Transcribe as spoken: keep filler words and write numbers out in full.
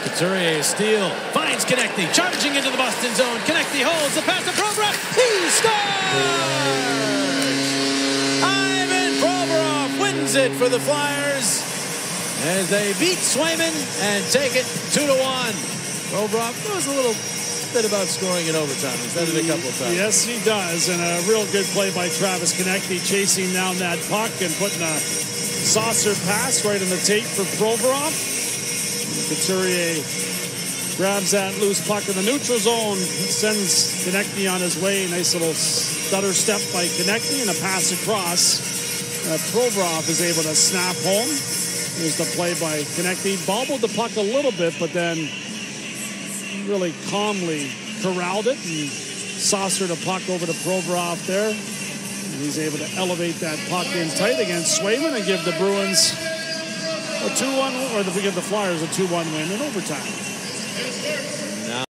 Couturier steal, finds Konechny, charging into the Boston zone. Konechny holds the pass to Provorov. He scores! Ivan Provorov wins it for the Flyers as they beat Swayman and take it two to one. Provorov knows a little bit about scoring in overtime. He's done it a couple of times. Yes, he does, and a real good play by Travis Konechny, chasing down that puck and putting a saucer pass right in the tape for Provorov. Couturier grabs that loose puck in the neutral zone, sends Konechny on his way. Nice little stutter step by Konechny and a pass across. Uh, Provorov is able to snap home. Here's the play by Konechny. Bobbled the puck a little bit, but then really calmly corralled it and saucered a puck over to Provorov there. And he's able to elevate that puck in tight against Swayman and give the Bruins a two one, or the, give the Flyers a two one win in overtime.